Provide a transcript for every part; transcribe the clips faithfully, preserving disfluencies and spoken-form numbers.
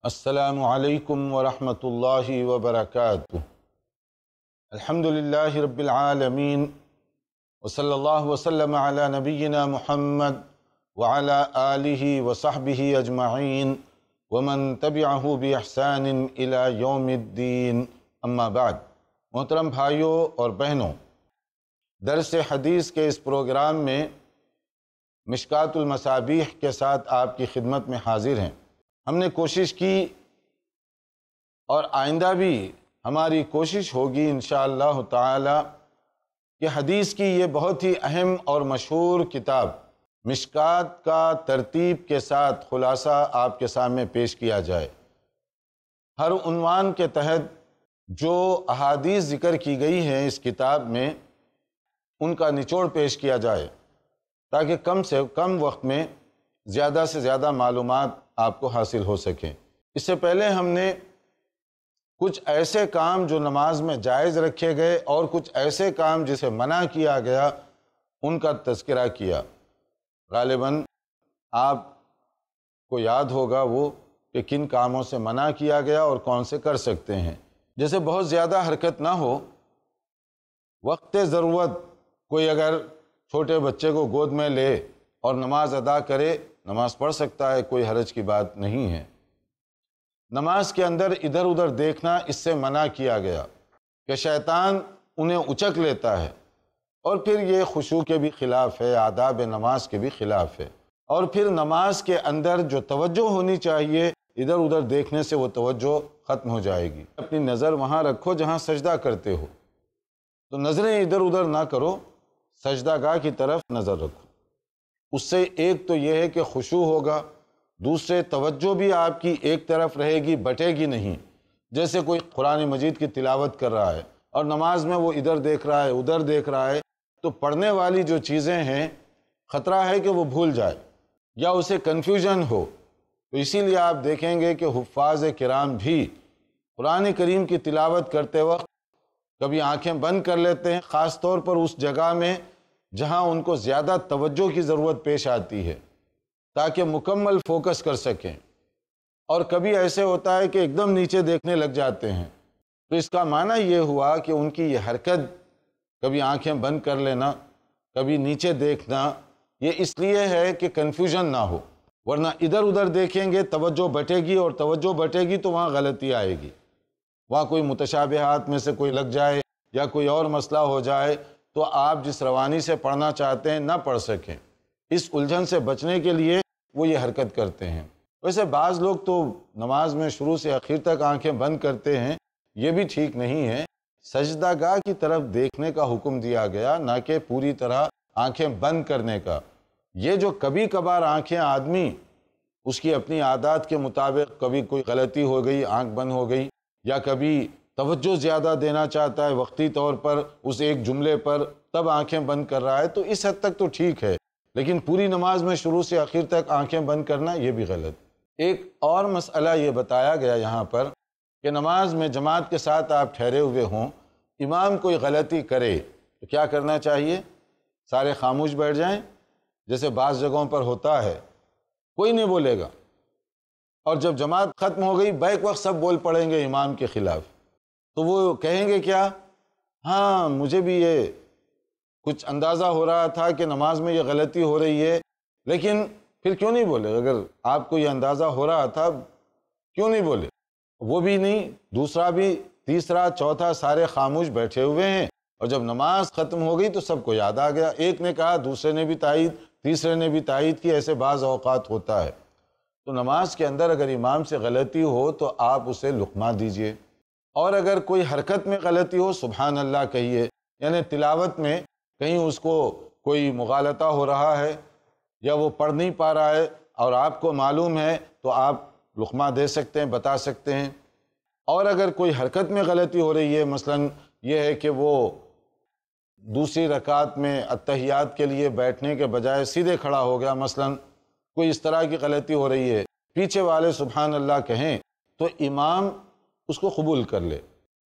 السلام علیکم ورحمۃ اللہ وبرکاتہ۔ الحمدللہ رب العالمین وصلی اللہ وسلم علی نبینا محمد وعلی آلہ وصحبہ اجمعین ومن تبعہ بإحسان الی یوم الدین، اما بعد۔ محترم بھائیوں اور بہنوں، درس حدیث کے اس پروگرام میں مشکات المصابیح کے ساتھ آپ کی خدمت میں حاضر ہیں۔ ہم نے کوشش کی اور آئندہ بھی ہماری کوشش ہوگی انشاءاللہ تعالی کہ حدیث کی یہ بہت ہی اہم اور مشہور کتاب مشکات کا ترتیب کے ساتھ خلاصہ آپ کے سامنے پیش کیا جائے۔ ہر عنوان کے تحت جو احادیث ذکر کی گئی ہیں اس کتاب میں، ان کا نچوڑ پیش کیا جائے تاکہ کم سے کم وقت میں زیادہ سے زیادہ معلومات آپ کو حاصل ہو سکیں۔ اس سے پہلے ہم نے کچھ ایسے کام جو نماز میں جائز رکھے گئے اور کچھ ایسے کام جسے منع کیا گیا ان کا تذکرہ کیا۔ غالباً آپ کو یاد ہوگا وہ کہ کن کاموں سے منع کیا گیا اور کون سے کر سکتے ہیں۔ جیسے بہت زیادہ حرکت نہ ہو، وقت ضرورت کوئی اگر چھوٹے بچے کو گود میں لے اور نماز ادا کرے، نماز پڑھ سکتا ہے، کوئی حرج کی بات نہیں ہے۔ نماز کے اندر ادھر ادھر دیکھنا اس سے منع کیا گیا کہ شیطان انہیں اچک لیتا ہے، اور پھر یہ خشوع کے بھی خلاف ہے، آداب نماز کے بھی خلاف ہے، اور پھر نماز کے اندر جو توجہ ہونی چاہیے ادھر ادھر دیکھنے سے وہ توجہ ختم ہو جائے گی۔ اپنی نظر وہاں رکھو جہاں سجدہ کرتے ہو، تو نظریں ادھر ادھر نہ کرو، سجدہ گاہ کی طرف نظر رکھو۔ اس سے ایک تو یہ ہے کہ خشوع ہوگا، دوسرے توجہ بھی آپ کی ایک طرف رہے گی، بٹے گی نہیں۔ جیسے کوئی قرآن مجید کی تلاوت کر رہا ہے اور نماز میں وہ ادھر دیکھ رہا ہے ادھر دیکھ رہا ہے، تو پڑھنے والی جو چیزیں ہیں خطرہ ہے کہ وہ بھول جائے یا اسے کنفیوژن ہو۔ تو اسی لیے آپ دیکھیں گے کہ حفاظ کرام بھی قرآن کریم کی تلاوت کرتے وقت کبھی آنکھیں بند کر لیتے ہیں، خاص طور پر اس جگہ میں جہاں ان کو زیادہ توجہ کی ضرورت پیش آتی ہے، تاکہ مکمل فوکس کر سکیں۔ اور کبھی ایسے ہوتا ہے کہ ایک دم نیچے دیکھنے لگ جاتے ہیں، تو اس کا معنی یہ ہوا کہ ان کی یہ حرکت، کبھی آنکھیں بند کر لینا، کبھی نیچے دیکھنا، یہ اس لیے ہے کہ کنفیوژن نہ ہو، ورنہ ادھر ادھر دیکھیں گے توجہ بٹے گی، اور توجہ بٹے گی تو وہاں غلطی آئے گی، وہاں کوئی متشابہات میں سے کوئی لگ جائے یا کوئی اور مسئلہ ہو جائے تو آپ جس روانی سے پڑھنا چاہتے ہیں نہ پڑھ سکیں۔ اس الجھن سے بچنے کے لیے وہ یہ حرکت کرتے ہیں۔ ویسے بعض لوگ تو نماز میں شروع سے آخر تک آنکھیں بند کرتے ہیں، یہ بھی ٹھیک نہیں ہے۔ سجدہ گاہ کی طرف دیکھنے کا حکم دیا گیا، نہ کہ پوری طرح آنکھیں بند کرنے کا۔ یہ جو کبھی کبھار آنکھیں آدمی اس کی اپنی عادات کے مطابق کبھی کوئی غلطی ہو گئی، آنکھ بند ہو گئی، یا کبھی توجہ زیادہ دینا چاہتا ہے وقتی طور پر اس ایک جملے پر، تب آنکھیں بند کر رہا ہے، تو اس حد تک تو ٹھیک ہے، لیکن پوری نماز میں شروع سے آخر تک آنکھیں بند کرنا یہ بھی غلط۔ ایک اور مسئلہ یہ بتایا گیا یہاں پر کہ نماز میں جماعت کے ساتھ آپ ٹھہرے ہوئے ہوں، امام کوئی غلطی کرے تو کیا کرنا چاہیے؟ سارے خاموش بیٹھ جائیں، جیسے بعض جگہوں پر ہوتا ہے، کوئی نہیں بولے گا، اور جب جماعت ختم ہو گئی بیک وقت سب بول پڑیں گے امام کے خلاف، تو وہ کہیں گے کیا؟ ہاں مجھے بھی یہ کچھ اندازہ ہو رہا تھا کہ نماز میں یہ غلطی ہو رہی ہے، لیکن پھر کیوں نہیں بولے؟ اگر آپ کو یہ اندازہ ہو رہا تھا کیوں نہیں بولے؟ وہ بھی نہیں، دوسرا بھی، تیسرا، چوتھا، سارے خاموش بیٹھے ہوئے ہیں، اور جب نماز ختم ہو گئی تو سب کو یاد آ گیا، ایک نے کہا، دوسرے نے بھی تائید، تیسرے نے بھی تائید کی، ایسے بعض اوقات ہوتا ہے۔ تو نماز کے اندر اگر امام سے غلطی ہو تو آپ اسے لقمہ دیجئے، اور اگر کوئی حرکت میں غلطی ہو سبحان اللہ کہیے، یعنی تلاوت میں کہیں اس کو کوئی مغالطہ ہو رہا ہے یا وہ پڑھ نہیں پا رہا ہے اور آپ کو معلوم ہے تو آپ لقمہ دے سکتے ہیں، بتا سکتے ہیں۔ اور اگر کوئی حرکت میں غلطی ہو رہی ہے، مثلاً یہ ہے کہ وہ دوسری رکعت میں اتحیات کے لیے بیٹھنے کے بجائے سیدھے کھڑا ہو گیا، مثلاً کوئی اس طرح کی غلطی ہو رہی ہے، پیچھے والے سبحان اللہ کہیں تو امام اس کو قبول کر لے۔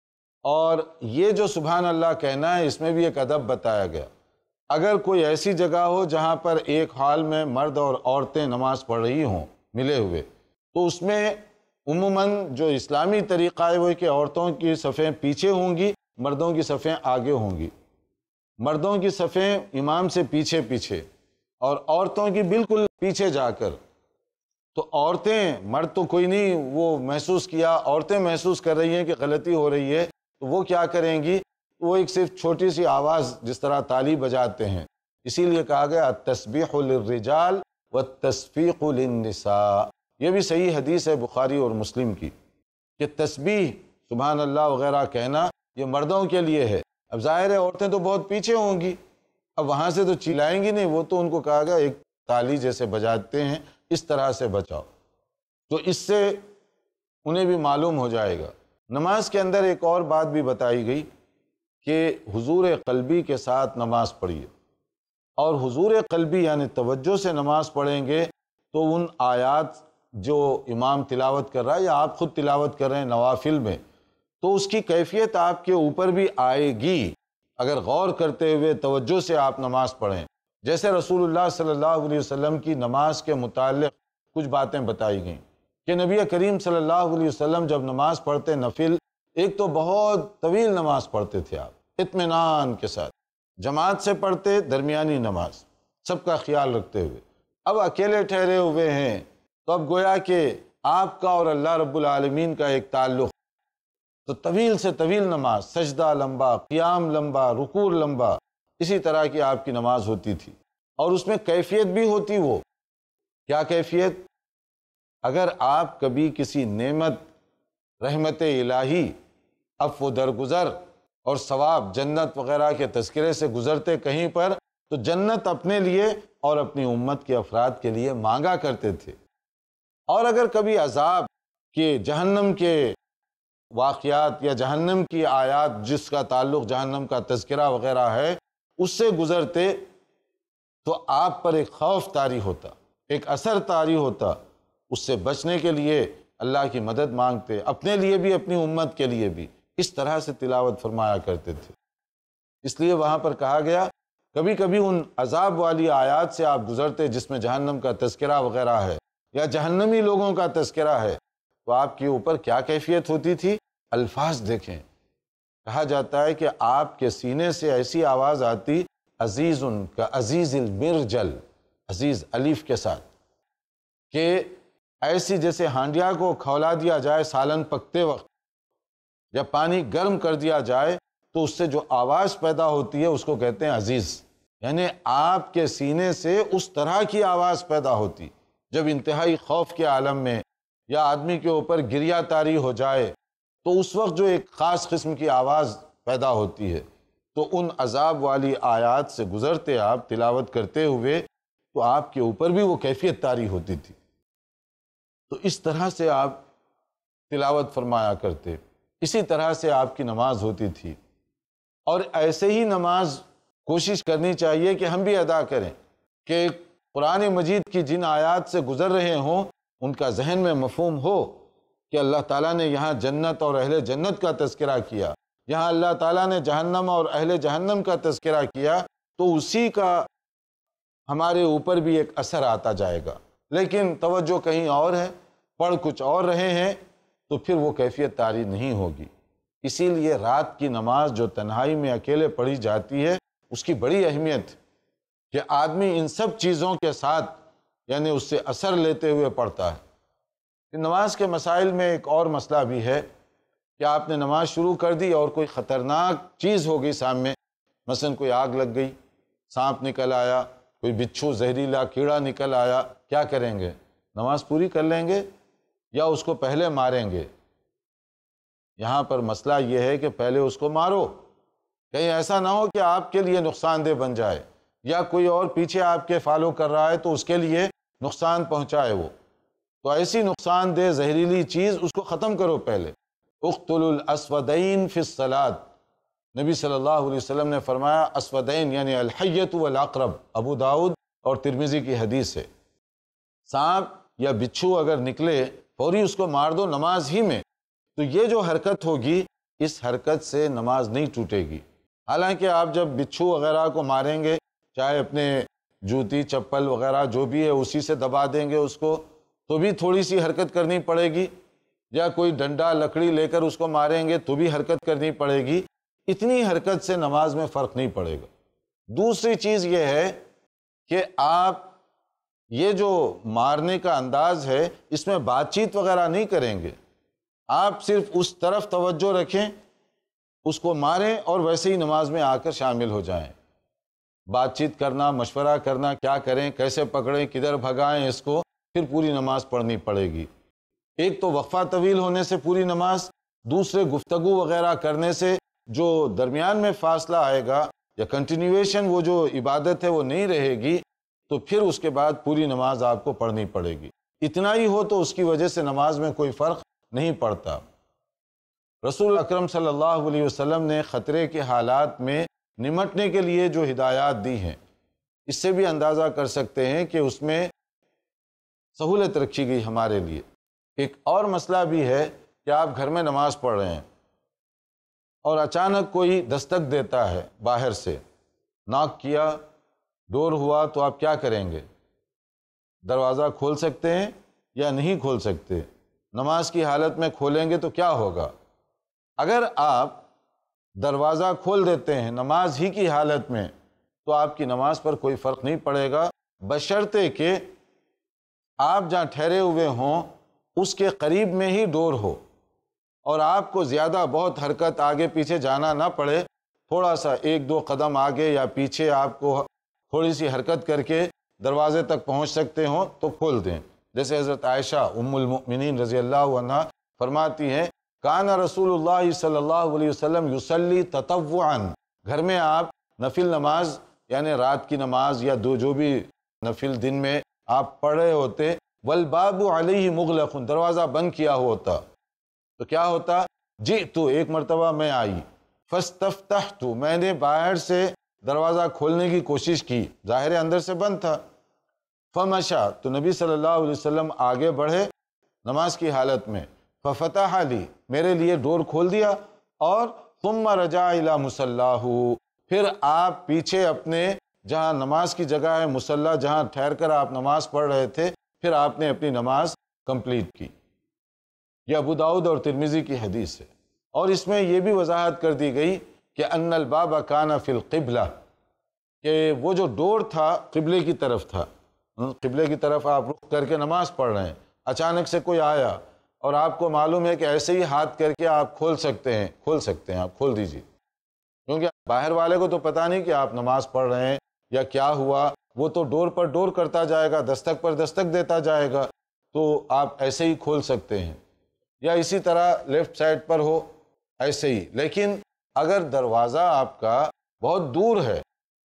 اور یہ جو سبحان اللہ کہنا ہے اس میں بھی ایک ادب بتایا گیا۔ اگر کوئی ایسی جگہ ہو جہاں پر ایک حال میں مرد اور عورتیں نماز پڑھ رہی ہوں ملے ہوئے، تو اس میں عموماً جو اسلامی طریقہ ہے وہ ہے کہ عورتوں کی صفیں پیچھے ہوں گی، مردوں کی صفیں آگے ہوں گی، مردوں کی صفیں امام سے پیچھے پیچھے اور عورتوں کی بالکل پیچھے جا کر۔ تو عورتیں، مرد تو کوئی نہیں وہ محسوس کیا، عورتیں محسوس کر رہی ہیں کہ غلطی ہو رہی ہے، تو وہ کیا کریں گی؟ وہ ایک صرف چھوٹی سی آواز جس طرح تالی بجاتے ہیں، اسی لیے کہا گیا التسبیح للرجال والتصفیق للنساء۔ یہ بھی صحیح حدیث ہے بخاری اور مسلم کی کہ تسبیح سبحان اللہ وغیرہ کہنا یہ مردوں کے لیے ہے۔ اب ظاہر ہے عورتیں تو بہت پیچھے ہوں گی، اب وہاں سے تو چلائیں گی نہیں، وہ تو ان کو کہا گیا ایک تالی جیسے بجاتے ہیں اس طرح سے بچاؤ، تو اس سے انہیں بھی معلوم ہو جائے گا۔ نماز کے اندر ایک اور بات بھی بتائی گئی کہ حضور قلبی کے ساتھ نماز پڑھیے، اور حضور قلبی یعنی توجہ سے نماز پڑھیں گے تو ان آیات جو امام تلاوت کر رہا ہے یا آپ خود تلاوت کر رہے ہیں نوافل میں، تو اس کی کیفیت آپ کے اوپر بھی آئے گی اگر غور کرتے ہوئے توجہ سے آپ نماز پڑھیں۔ جیسے رسول اللہ صلی اللہ علیہ وسلم کی نماز کے متعلق کچھ باتیں بتائی گئیں کہ نبی کریم صلی اللہ علیہ وسلم جب نماز پڑھتے نفل، ایک تو بہت طویل نماز پڑھتے تھے آپ اطمینان کے ساتھ، جماعت سے پڑھتے، درمیانی نماز سب کا خیال رکھتے ہوئے۔ اب اکیلے ٹھہرے ہوئے ہیں تو اب گویا کہ آپ کا اور اللہ رب العالمین کا ایک تعلق، تو طویل سے طویل نماز، سجدہ لمبا، قیام لمبا، رکوع لمبا، اسی طرح کی آپ کی نماز ہوتی تھی، اور اس میں کیفیت بھی ہوتی۔ وہ کیا کیفیت؟ اگر آپ کبھی کسی نعمت، رحمت الہی، عفو درگزر اور ثواب، جنت وغیرہ کے تذکرے سے گزرتے کہیں پر، تو جنت اپنے لیے اور اپنی امت کے افراد کے لیے مانگا کرتے تھے، اور اگر کبھی عذاب کے، جہنم کے واقعات یا جہنم کی آیات جس کا تعلق جہنم کا تذکرہ وغیرہ ہے اس سے گزرتے، تو آپ پر ایک خوف طاری ہوتا، ایک اثر طاری ہوتا، اس سے بچنے کے لیے اللہ کی مدد مانگتے، اپنے لیے بھی اپنی امت کے لیے بھی، اس طرح سے تلاوت فرمایا کرتے تھے۔ اس لیے وہاں پر کہا گیا کبھی کبھی ان عذاب والی آیات سے آپ گزرتے جس میں جہنم کا تذکرہ وغیرہ ہے یا جہنمی لوگوں کا تذکرہ ہے، تو آپ کے اوپر کیا کیفیت ہوتی تھی؟ الفاظ دیکھیں، کہا جاتا ہے کہ آپ کے سینے سے ایسی آواز آتی، عزیز کا عزیز المرجل، عزیز الف کے ساتھ، کہ ایسی جیسے ہانڈیا کو کھولا دیا جائے سالن پکتے وقت، یا پانی گرم کر دیا جائے تو اس سے جو آواز پیدا ہوتی ہے اس کو کہتے ہیں عزیز، یعنی آپ کے سینے سے اس طرح کی آواز پیدا ہوتی جب انتہائی خوف کے عالم میں یا آدمی کے اوپر گریہ طاری ہو جائے تو اس وقت جو ایک خاص قسم کی آواز پیدا ہوتی ہے، تو ان عذاب والی آیات سے گزرتے آپ تلاوت کرتے ہوئے تو آپ کے اوپر بھی وہ کیفیت طاری ہوتی تھی۔ تو اس طرح سے آپ تلاوت فرمایا کرتے، اسی طرح سے آپ کی نماز ہوتی تھی، اور ایسے ہی نماز کوشش کرنی چاہیے کہ ہم بھی ادا کریں کہ قرآن مجید کی جن آیات سے گزر رہے ہوں ان کا ذہن میں مفہوم ہو کہ اللہ تعالیٰ نے یہاں جنت اور اہل جنت کا تذکرہ کیا، یہاں اللہ تعالیٰ نے جہنم اور اہل جہنم کا تذکرہ کیا، تو اسی کا ہمارے اوپر بھی ایک اثر آتا جائے گا۔ لیکن توجہ کہیں اور ہے، پڑھ کچھ اور رہے ہیں، تو پھر وہ کیفیت طاری نہیں ہوگی۔ اسی لیے رات کی نماز جو تنہائی میں اکیلے پڑھی جاتی ہے اس کی بڑی اہمیت کہ آدمی ان سب چیزوں کے ساتھ یعنی اس سے اثر لیتے ہوئے پڑھتا ہے۔ نماز کے مسائل میں ایک اور مسئلہ بھی ہے کہ آپ نے نماز شروع کر دی اور کوئی خطرناک چیز ہو گئی سامنے، مثلا کوئی آگ لگ گئی، سانپ نکل آیا، کوئی بچھو زہریلا کیڑا نکل آیا، کیا کریں گے؟ نماز پوری کر لیں گے یا اس کو پہلے ماریں گے؟ یہاں پر مسئلہ یہ ہے کہ پہلے اس کو مارو، کہیں ایسا نہ ہو کہ آپ کے لیے نقصان دہ بن جائے، یا کوئی اور پیچھے آپ کے فالو کر رہا ہے تو اس کے لیے نقصان پہنچائے وہ، تو ایسی نقصان دہ زہریلی چیز اس کو ختم کرو پہلے۔ اقتلوا الاسودین فی الصلاۃ، نبی صلی اللہ علیہ وسلم نے فرمایا اسودین یعنی الحیۃ والعقرب، ابو داؤد اور ترمذی کی حدیث ہے، سانپ یا بچھو اگر نکلے فوری اس کو مار دو نماز ہی میں۔ تو یہ جو حرکت ہوگی اس حرکت سے نماز نہیں ٹوٹے گی، حالانکہ آپ جب بچھو وغیرہ کو ماریں گے چاہے اپنے جوتی چپل وغیرہ جو بھی ہے اسی سے دبا دیں گے اس کو، تو بھی تھوڑی سی حرکت کرنی پڑے گی، یا کوئی ڈنڈا لکڑی لے کر اس کو ماریں گے تو بھی حرکت کرنی پڑے گی، اتنی حرکت سے نماز میں فرق نہیں پڑے گا۔ دوسری چیز یہ ہے کہ آپ یہ جو مارنے کا انداز ہے اس میں بات چیت وغیرہ نہیں کریں گے، آپ صرف اس طرف توجہ رکھیں، اس کو ماریں اور ویسے ہی نماز میں آ کر شامل ہو جائیں۔ بات چیت کرنا، مشورہ کرنا، کیا کریں، کیسے پکڑیں، کدھر بھگائیں اس کو، پھر پوری نماز پڑھنی پڑے گی۔ ایک تو وقفہ طویل ہونے سے پوری نماز، دوسرے گفتگو وغیرہ کرنے سے جو درمیان میں فاصلہ آئے گا یا کنٹینیویشن وہ جو عبادت ہے وہ نہیں رہے گی، تو پھر اس کے بعد پوری نماز آپ کو پڑھنی پڑے گی۔ اتنا ہی ہو تو اس کی وجہ سے نماز میں کوئی فرق نہیں پڑتا۔ رسول اکرم صلی اللہ علیہ وسلم نے خطرے کے حالات میں نمٹنے کے لیے جو ہدایات دی ہیں، اس سے بھی اندازہ کر سکتے ہیں کہ اس میں سہولت رکھی گئی ہمارے لیے۔ ایک اور مسئلہ بھی ہے کہ آپ گھر میں نماز پڑھ رہے ہیں اور اچانک کوئی دستک دیتا ہے باہر سے، ناک کیا، ڈور ہوا، تو آپ کیا کریں گے؟ دروازہ کھول سکتے ہیں یا نہیں کھول سکتے؟ نماز کی حالت میں کھولیں گے تو کیا ہوگا؟ اگر آپ دروازہ کھول دیتے ہیں نماز ہی کی حالت میں تو آپ کی نماز پر کوئی فرق نہیں پڑے گا، بشرطے کہ آپ جہاں ٹھہرے ہوئے ہوں اس کے قریب میں ہی ڈور ہو اور آپ کو زیادہ بہت حرکت آگے پیچھے جانا نہ پڑے، تھوڑا سا ایک دو قدم آگے یا پیچھے آپ کو تھوڑی سی حرکت کر کے دروازے تک پہنچ سکتے ہوں تو کھول دیں۔ جیسے حضرت عائشہ ام المؤمنین رضی اللہ عنہا فرماتی ہیں، کان رسول اللہ صلی اللہ علیہ وسلم یصلی تطوعا، گھر میں آپ نفل نماز یعنی رات کی نماز یا دو جو بھی نفل دن میں آپ پڑھ رہے ہوتے، والباب علیہ مغلق، دروازہ بند کیا ہوتا تو کیا ہوتا؟ جئت، ایک مرتبہ میں آئی، فاستفتحت، میں نے باہر سے دروازہ کھولنے کی کوشش کی، ظاہر اندر سے بند تھا، فمشا، تو نبی صلی اللہ علیہ وسلم آگے بڑھے نماز کی حالت میں، ففتح لی، میرے لیے ڈور کھول دیا، اور ثم رجع الی مصلاہ، پھر آپ پیچھے اپنے جہاں نماز کی جگہ ہے مصلی، جہاں ٹھہر کر آپ نماز پڑھ رہے تھے، پھر آپ نے اپنی نماز کمپلیٹ کی۔ یہ ابو داؤد اور ترمذی کی حدیث ہے، اور اس میں یہ بھی وضاحت کر دی گئی کہ ان الباب کان فی القبلہ، کہ وہ جو ڈور تھا قبلے کی طرف تھا، قبلے کی طرف آپ رخ کر کے نماز پڑھ رہے ہیں، اچانک سے کوئی آیا اور آپ کو معلوم ہے کہ ایسے ہی ہاتھ کر کے آپ کھول سکتے ہیں، کھول سکتے ہیں آپ کھول دیجیے، کیونکہ باہر والے کو تو پتہ نہیں کہ آپ نماز پڑھ رہے ہیں یا کیا ہوا، وہ تو ڈور پر ڈور کرتا جائے گا، دستک پر دستک دیتا جائے گا، تو آپ ایسے ہی کھول سکتے ہیں، یا اسی طرح لیفٹ سائڈ پر ہو ایسے ہی۔ لیکن اگر دروازہ آپ کا بہت دور ہے،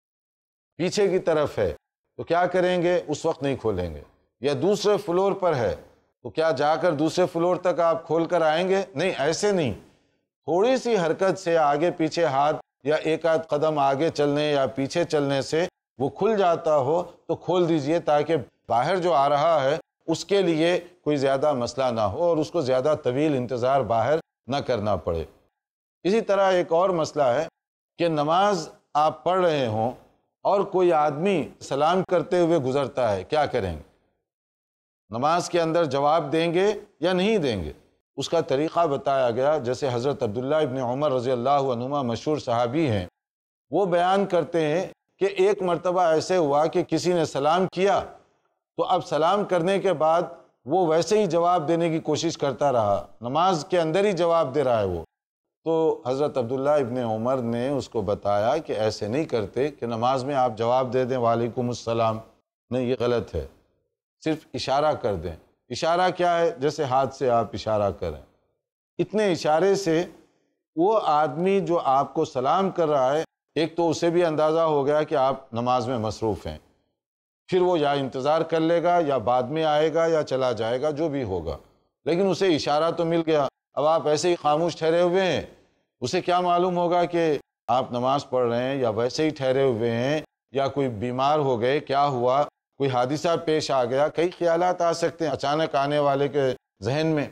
پیچھے کی طرف ہے، تو کیا کریں گے؟ اس وقت نہیں کھولیں گے۔ یا دوسرے فلور پر ہے تو کیا جا کر دوسرے فلور تک آپ کھول کر آئیں گے؟ نہیں، ایسے نہیں، تھوڑی سی حرکت سے آگے پیچھے ہاتھ یا ایک آدھ قدم آگے چلنے یا پیچھے چلنے سے وہ کھل جاتا ہو تو کھول دیجئے، تاکہ باہر جو آ رہا ہے اس کے لیے کوئی زیادہ مسئلہ نہ ہو اور اس کو زیادہ طویل انتظار باہر نہ کرنا پڑے۔ اسی طرح ایک اور مسئلہ ہے کہ نماز آپ پڑھ رہے ہوں اور کوئی آدمی سلام کرتے ہوئے گزرتا ہے، کیا کریں گے؟ نماز کے اندر جواب دیں گے یا نہیں دیں گے؟ اس کا طریقہ بتایا گیا، جیسے حضرت عبداللہ ابن عمر رضی اللہ عنہما مشہور صحابی ہیں، وہ بیان کرتے ہیں کہ ایک مرتبہ ایسے ہوا کہ کسی نے سلام کیا تو اب سلام کرنے کے بعد وہ ویسے ہی جواب دینے کی کوشش کرتا رہا، نماز کے اندر ہی جواب دے رہا ہے وہ، تو حضرت عبداللہ ابن عمر نے اس کو بتایا کہ ایسے نہیں کرتے کہ نماز میں آپ جواب دے دیں وعلیکم السلام، نہیں، یہ غلط ہے، صرف اشارہ کر دیں۔ اشارہ کیا ہے؟ جیسے ہاتھ سے آپ اشارہ کریں، اتنے اشارے سے وہ آدمی جو آپ کو سلام کر رہا ہے، ایک تو اسے بھی اندازہ ہو گیا کہ آپ نماز میں مصروف ہیں، پھر وہ یا انتظار کر لے گا یا بعد میں آئے گا یا چلا جائے گا، جو بھی ہوگا، لیکن اسے اشارہ تو مل گیا۔ اب آپ ایسے ہی خاموش ٹھہرے ہوئے ہیں، اسے کیا معلوم ہوگا کہ آپ نماز پڑھ رہے ہیں یا ویسے ہی ٹھہرے ہوئے ہیں، یا کوئی بیمار ہو گئے، کیا ہوا، کوئی حادثہ پیش آ گیا، کئی خیالات آ سکتے ہیں اچانک آنے والے کے ذہن میں،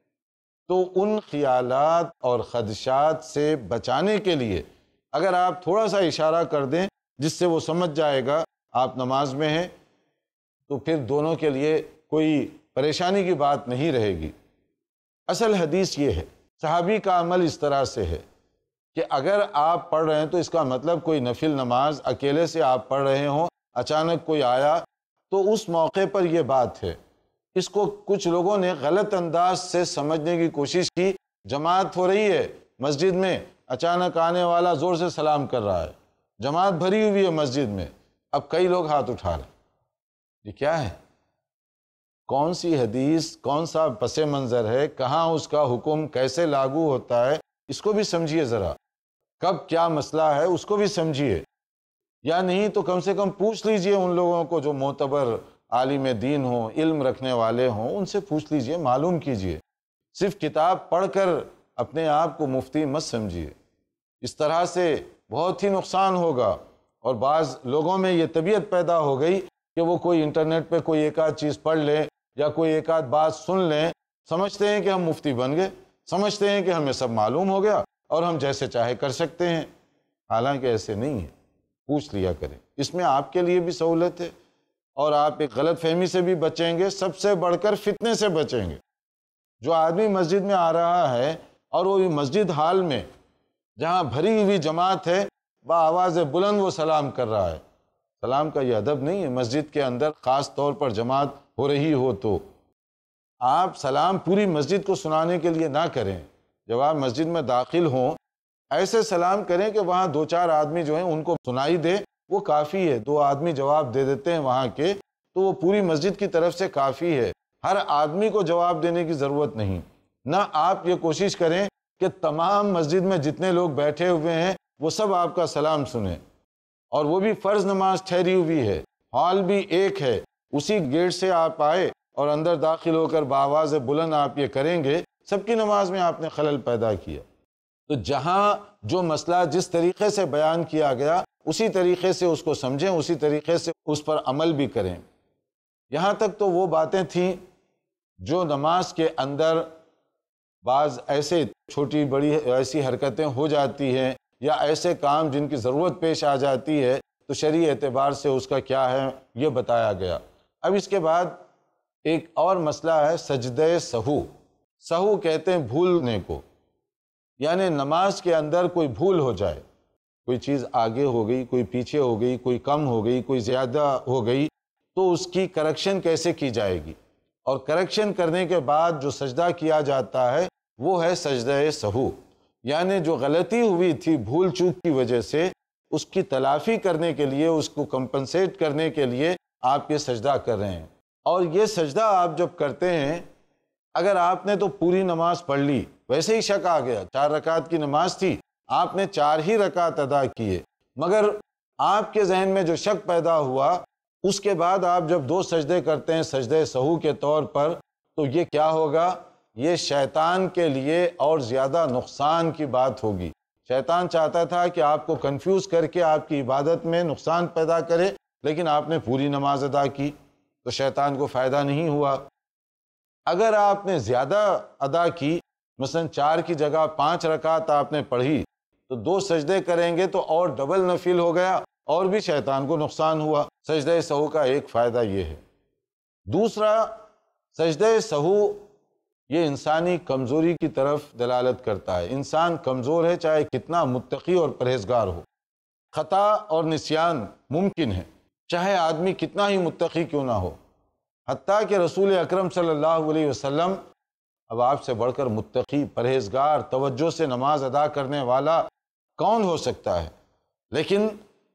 تو ان خیالات اور خدشات سے بچانے کے لیے اگر آپ تھوڑا سا اشارہ کر دیں جس سے وہ سمجھ جائے گا آپ نماز میں ہیں، تو پھر دونوں کے لیے کوئی پریشانی کی بات نہیں رہے گی۔ اصل حدیث یہ ہے، صحابی کا عمل اس طرح سے ہے کہ اگر آپ پڑھ رہے ہیں تو اس کا مطلب کوئی نفل نماز اکیلے سے آپ پڑھ رہے ہوں، اچانک کوئی آیا تو اس موقع پر یہ بات ہے۔ اس کو کچھ لوگوں نے غلط انداز سے سمجھنے کی کوشش کی، جماعت ہو رہی ہے مسجد میں، اچانک آنے والا زور سے سلام کر رہا ہے، جماعت بھری ہوئی ہے مسجد میں، اب کئی لوگ ہاتھ اٹھا رہے ہیں، یہ کیا ہے؟ کون سی حدیث، کون سا پس منظر ہے، کہاں اس کا حکم کیسے لاگو ہوتا ہے، اس کو بھی سمجھیے ذرا، کب کیا مسئلہ ہے اس کو بھی سمجھیے، یا نہیں تو کم سے کم پوچھ لیجئے ان لوگوں کو جو معتبر عالم دین ہوں، علم رکھنے والے ہوں، ان سے پوچھ لیجئے، معلوم کیجئے، صرف کتاب پڑھ کر اپنے آپ کو مفتی مت سمجھیے، اس طرح سے بہت ہی نقصان ہوگا۔ اور بعض لوگوں میں یہ طبیعت پیدا ہو گئی کہ وہ کوئی انٹرنیٹ پہ کوئی ایک آدھ چیز پڑھ لیں یا کوئی ایک آدھ بات سن لیں، سمجھتے ہیں کہ ہم مفتی بن گئے، سمجھتے ہیں کہ ہمیں سب معلوم ہو گیا اور ہم جیسے چاہے کر سکتے ہیں، حالانکہ ایسے نہیں ہے، پوچھ لیا کریں، اس میں آپ کے لیے بھی سہولت ہے اور آپ ایک غلط فہمی سے بھی بچیں گے، سب سے بڑھ کر فتنے سے بچیں گے۔ جو آدمی مسجد میں آ رہا ہے اور وہ مسجد حال میں جہاں بھری ہوئی جماعت ہے بآواز بلند وہ سلام کر رہا ہے، سلام کا یہ ادب نہیں ہے۔ مسجد کے اندر خاص طور پر جماعت ہو رہی ہو تو آپ سلام پوری مسجد کو سنانے کے لیے نہ کریں، جب آپ مسجد میں داخل ہوں ایسے سلام کریں کہ وہاں دو چار آدمی جو ہیں ان کو سنائی دے، وہ کافی ہے۔ دو آدمی جواب دے دیتے ہیں وہاں کے تو وہ پوری مسجد کی طرف سے کافی ہے، ہر آدمی کو جواب دینے کی ضرورت نہیں۔ نہ آپ یہ کوشش کریں کہ تمام مسجد میں جتنے لوگ بیٹھے ہوئے ہیں وہ سب آپ کا سلام سنیں، اور وہ بھی فرض نماز ٹھہری ہوئی ہے، ہال بھی ایک ہے، اسی گیٹ سے آپ آئے اور اندر داخل ہو کر بآواز بلند آپ یہ کریں گے، سب کی نماز میں آپ نے خلل پیدا کیا۔ تو جہاں جو مسئلہ جس طریقے سے بیان کیا گیا اسی طریقے سے اس کو سمجھیں، اسی طریقے سے اس پر عمل بھی کریں۔ یہاں تک تو وہ باتیں تھیں جو نماز کے اندر بعض ایسے چھوٹی بڑی ایسی حرکتیں ہو جاتی ہیں یا ایسے کام جن کی ضرورت پیش آ جاتی ہے تو شرعی اعتبار سے اس کا کیا ہے یہ بتایا گیا۔ اب اس کے بعد ایک اور مسئلہ ہے سجدہ سہو۔ سہو کہتے ہیں بھولنے کو، یعنی نماز کے اندر کوئی بھول ہو جائے، کوئی چیز آگے ہو گئی، کوئی پیچھے ہو گئی، کوئی کم ہو گئی، کوئی زیادہ ہو گئی، تو اس کی کریکشن کیسے کی جائے گی، اور کریکشن کرنے کے بعد جو سجدہ کیا جاتا ہے وہ ہے سجدہ سہو، یعنی جو غلطی ہوئی تھی بھول چوک کی وجہ سے اس کی تلافی کرنے کے لیے، اس کو کمپنسیٹ کرنے کے لیے آپ یہ سجدہ کر رہے ہیں۔ اور یہ سجدہ آپ جب کرتے ہیں، اگر آپ نے تو پوری نماز پڑھ لی، ویسے ہی شک آ گیا، چار رکعت کی نماز تھی، آپ نے چار ہی رکعت ادا کیے، مگر آپ کے ذہن میں جو شک پیدا ہوا اس کے بعد آپ جب دو سجدے کرتے ہیں سجدہ سہو کے طور پر، تو یہ کیا ہوگا؟ یہ شیطان کے لیے اور زیادہ نقصان کی بات ہوگی۔ شیطان چاہتا تھا کہ آپ کو کنفیوز کر کے آپ کی عبادت میں نقصان پیدا کرے، لیکن آپ نے پوری نماز ادا کی تو شیطان کو فائدہ نہیں ہوا۔ اگر آپ نے زیادہ ادا کی، مثلا چار کی جگہ پانچ رکعت آپ نے پڑھی، تو دو سجدے کریں گے تو اور ڈبل نفل ہو گیا اور بھی شیطان کو نقصان ہوا۔ سجدہ سہو کا ایک فائدہ یہ ہے۔ دوسرا، سجدہ سہو یہ انسانی کمزوری کی طرف دلالت کرتا ہے۔ انسان کمزور ہے چاہے کتنا متقی اور پرہیزگار ہو، خطا اور نسیان ممکن ہے چاہے آدمی کتنا ہی متقی کیوں نہ ہو، حتیٰ کہ رسول اکرم صلی اللہ علیہ وسلم، اب آپ سے بڑھ کر متقی، پرہیزگار، توجہ سے نماز ادا کرنے والا کون ہو سکتا ہے؟ لیکن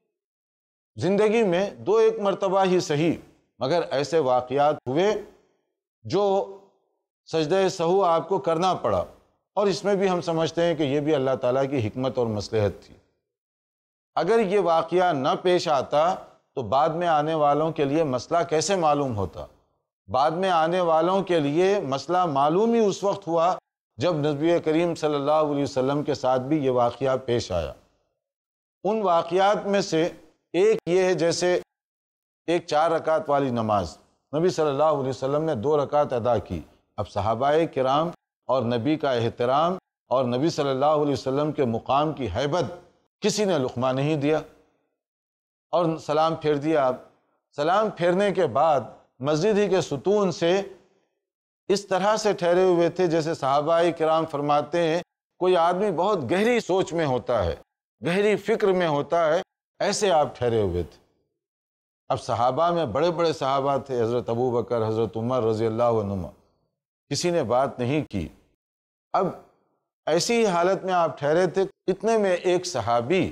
زندگی میں دو ایک مرتبہ ہی صحیح مگر ایسے واقعات ہوئے جو سجدہ سہو آپ کو کرنا پڑا، اور اس میں بھی ہم سمجھتے ہیں کہ یہ بھی اللہ تعالیٰ کی حکمت اور مصلحت تھی۔ اگر یہ واقعہ نہ پیش آتا تو بعد میں آنے والوں کے لیے مسئلہ کیسے معلوم ہوتا؟ بعد میں آنے والوں کے لیے مسئلہ معلوم ہی اس وقت ہوا جب نبی کریم صلی اللہ علیہ وسلم کے ساتھ بھی یہ واقعہ پیش آیا۔ ان واقعات میں سے ایک یہ ہے، جیسے ایک چار رکعت والی نماز، نبی صلی اللہ علیہ وسلم نے دو رکعت ادا کی۔ اب صحابہ کرام اور نبی کا احترام اور نبی صلی اللہ علیہ وسلم کے مقام کی ہیبت، کسی نے لقمہ نہیں دیا اور سلام پھیر دیا۔ آپ سلام پھیرنے کے بعد مسجد ہی کے ستون سے اس طرح سے ٹھہرے ہوئے تھے جیسے صحابہ کرام فرماتے ہیں کوئی آدمی بہت گہری سوچ میں ہوتا ہے، گہری فکر میں ہوتا ہے، ایسے آپ ٹھہرے ہوئے تھے۔ اب صحابہ میں بڑے بڑے صحابہ تھے، حضرت ابو بکر، حضرت عمر رضی اللہ عنہما، کسی نے بات نہیں کی۔ اب ایسی ہی حالت میں آپ ٹھہرے تھے، اتنے میں ایک صحابی،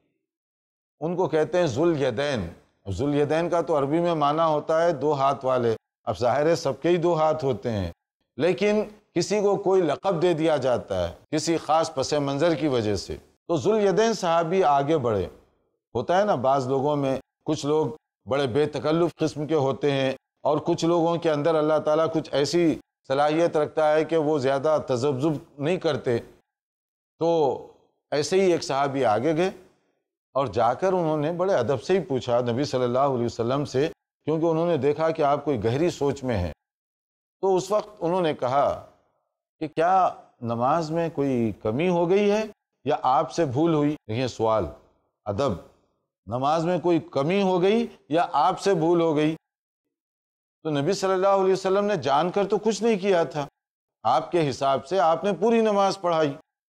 ان کو کہتے ہیں ذوالیدین۔ ذوالیدین کا تو عربی میں معنی ہوتا ہے دو ہاتھ والے۔ اب ظاہر ہے سب کے ہی دو ہاتھ ہوتے ہیں، لیکن کسی کو کوئی لقب دے دیا جاتا ہے کسی خاص پس منظر کی وجہ سے۔ تو ذوالیدین صحابی آگے بڑھے۔ ہوتا ہے نا بعض لوگوں میں کچھ لوگ بڑے بے تکلف قسم کے ہوتے ہیں، اور کچھ لوگوں کے اندر اللہ تعالیٰ کچھ ایسی صلاحیت رکھتا ہے کہ وہ زیادہ تذبذب نہیں کرتے۔ تو ایسے ہی ایک صحابی آگے گئے اور جا کر انہوں نے بڑے ادب سے ہی پوچھا نبی صلی اللہ علیہ وسلم سے، کیونکہ انہوں نے دیکھا کہ آپ کوئی گہری سوچ میں ہیں۔ تو اس وقت انہوں نے کہا کہ کیا نماز میں کوئی کمی ہو گئی ہے یا آپ سے بھول ہوئی؟ دیکھیں سوال، ادب، نماز میں کوئی کمی ہو گئی یا آپ سے بھول ہو گئی؟ تو نبی صلی اللہ علیہ وسلم نے جان کر تو کچھ نہیں کیا تھا، آپ کے حساب سے آپ نے پوری نماز پڑھائی۔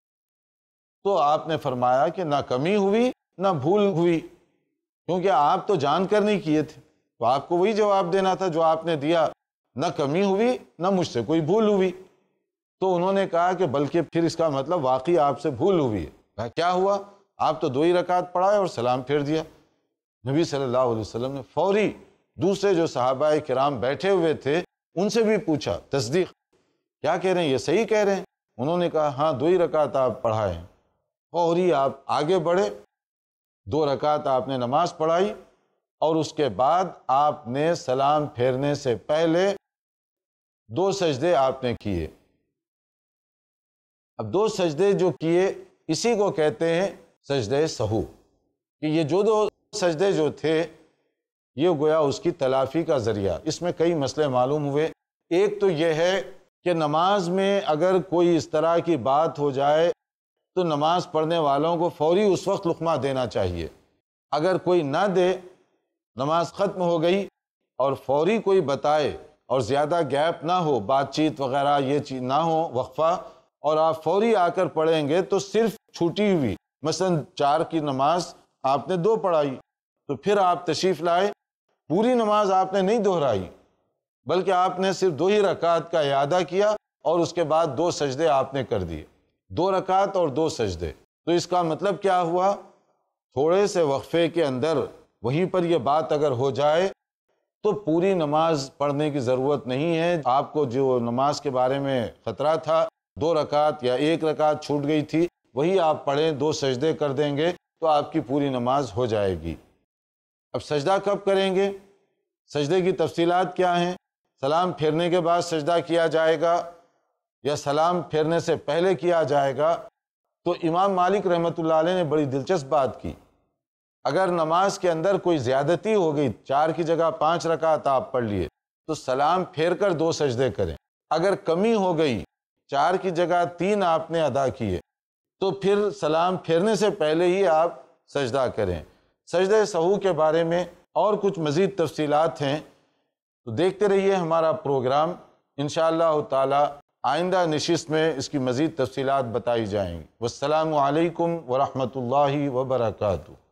تو آپ نے فرمایا کہ نہ کمی ہوئی نہ بھول ہوئی، کیونکہ آپ تو جان کر نہیں کیے تھے، تو آپ کو وہی جواب دینا تھا جو آپ نے دیا، نہ کمی ہوئی نہ مجھ سے کوئی بھول ہوئی۔ تو انہوں نے کہا کہ بلکہ پھر اس کا مطلب واقعی آپ سے بھول ہوئی ہے۔ کہا کیا ہوا؟ آپ تو دو ہی رکعت پڑھائے اور سلام پھیر دیا۔ نبی صلی اللہ علیہ وسلم نے فوری دوسرے جو صحابہ کرام بیٹھے ہوئے تھے ان سے بھی پوچھا، تصدیق کیا کہہ رہے ہیں، یہ صحیح کہہ رہے ہیں؟ انہوں نے کہا ہاں دو ہی رکعت آپ پڑھائے ہیں۔ فوری آپ آگے بڑھے، دو رکعت آپ نے نماز پڑھائی، اور اس کے بعد آپ نے سلام پھیرنے سے پہلے دو سجدے آپ نے کیے۔ اب دو سجدے جو کیے اسی کو کہتے ہیں سجدے سہو، کہ یہ جو دو سجدے جو تھے یہ گویا اس کی تلافی کا ذریعہ۔ اس میں کئی مسئلے معلوم ہوئے۔ ایک تو یہ ہے کہ نماز میں اگر کوئی اس طرح کی بات ہو جائے تو نماز پڑھنے والوں کو فوری اس وقت لقمہ دینا چاہیے۔ اگر کوئی نہ دے، نماز ختم ہو گئی اور فوری کوئی بتائے اور زیادہ گیپ نہ ہو، بات چیت وغیرہ یہ چیز نہ ہو، وقفہ، اور آپ فوری آ کر پڑھیں گے تو صرف چھوٹی ہوئی، مثلا چار کی نماز آپ نے دو پڑھائی، تو پھر آپ تشریف لائے، پوری نماز آپ نے نہیں دہرائی بلکہ آپ نے صرف دو ہی رکعت کا اعادہ کیا اور اس کے بعد دو سجدے آپ نے کر دیے، دو رکعت اور دو سجدے۔ تو اس کا مطلب کیا ہوا؟ تھوڑے سے وقفے کے اندر وہیں پر یہ بات اگر ہو جائے تو پوری نماز پڑھنے کی ضرورت نہیں ہے۔ آپ کو جو نماز کے بارے میں خطرہ تھا، دو رکعت یا ایک رکعت چھوٹ گئی تھی، وہی آپ پڑھیں، دو سجدے کر دیں گے تو آپ کی پوری نماز ہو جائے گی۔ اب سجدہ کب کریں گے؟ سجدے کی تفصیلات کیا ہیں؟ سلام پھیرنے کے بعد سجدہ کیا جائے گا یا سلام پھیرنے سے پہلے کیا جائے گا؟ تو امام مالک رحمۃ اللہ علیہ نے بڑی دلچسپ بات کی۔ اگر نماز کے اندر کوئی زیادتی ہو گئی، چار کی جگہ پانچ رکعت آپ پڑھ لیے، تو سلام پھیر کر دو سجدے کریں۔ اگر کمی ہو گئی، چار کی جگہ تین آپ نے ادا کیے، تو پھر سلام پھیرنے سے پہلے ہی آپ سجدہ کریں۔ سجدہ سہو کے بارے میں اور کچھ مزید تفصیلات ہیں، تو دیکھتے رہیے ہمارا پروگرام، انشاءاللہ تعالی آئندہ نشست میں اس کی مزید تفصیلات بتائی جائیں گی۔ والسلام علیکم ورحمۃ اللہ وبرکاتہ۔